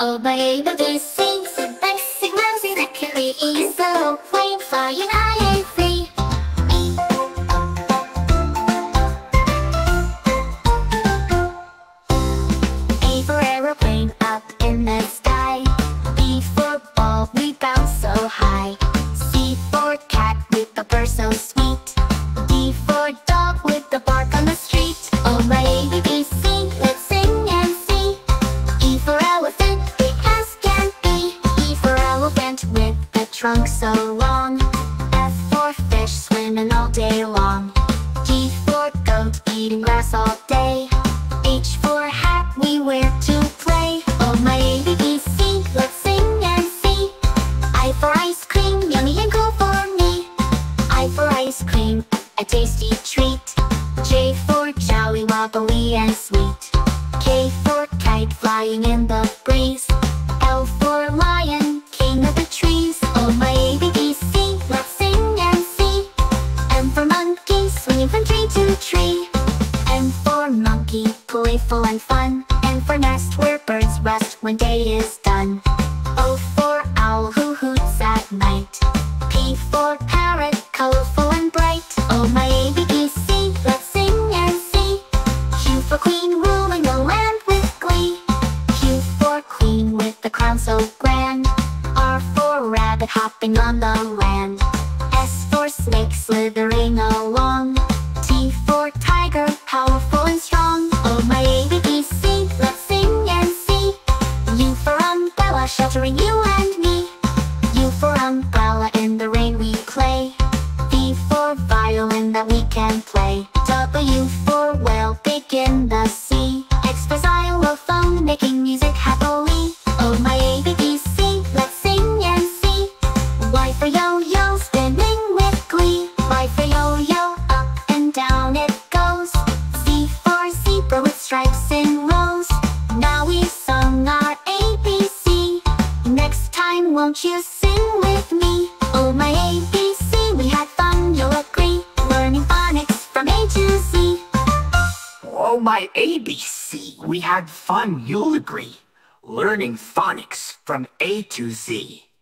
Oh, my baby sings the basic mousy that carry is so plain flying high and free. A for aeroplane up in the sky. B for ball, we bounce so high. C for cat with the purr so sweet. D for dog with the bark on the street. Oh, my ABC, let's sing and see. E for elephant, big as can be. E for elephant with the trunk so long. F for fish swimming all day long. G for goat eating grass all day. H for hat we wear to play. Oh, my ABC, let's sing and see. I for ice cream, yummy and cool for me. I for ice cream, a tasty treat. J for jolly, wobbly and sweet. K for kite flying in the breeze. L for lion, king of the trees. Oh, my ABC, let's sing and see. M for monkey, swinging from tree to tree. N for monkey, playful and fun. N for nest, where birds rest when day is done. O for owl, who hoots at night. P for parrot, colorful and bright. Oh, my ABC, let's sing and see. Q for queen, ruling the land with glee. Q for queen with the crown so grand. R for rabbit, hopping on the land. S for snake, slithering along. T for tiger, powerful and strong. Oh, my ABC, let's sing and see. U for umbrella, sheltering you and me. U for umbrella, in the rain we play. V for violin that we can play. W for whale, big in the sea. X for xylophone, making music happily. Oh, my ABC, let's sing and see. Y for yo-yo, spinning with glee. Y for yo-yo, up and down it goes. Z for zebra with stripes in rows. Now we've sung our ABC. Next time won't you sing with me? Oh, my ABC, we had fun, you'll agree. Learning phonics from A to Z. Oh, my ABC, we had fun, you'll agree. Learning phonics from A to Z.